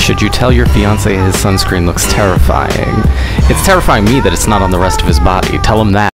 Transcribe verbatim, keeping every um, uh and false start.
Should you tell your fiancé his sunscreen looks terrifying? It's terrifying me that it's not on the rest of his body. Tell him that.